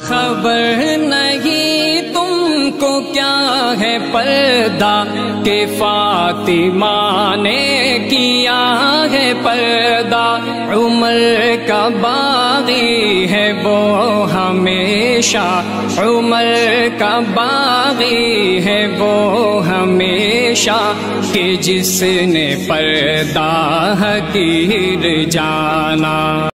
खबर नहीं तुमको क्या है पर्दा के फातिमा ने किया है पर्दा। उमर का बागी है वो हमेशा, उमर का बागी है वो हमेशा, कि जिसने पर्दा हकीर जाना।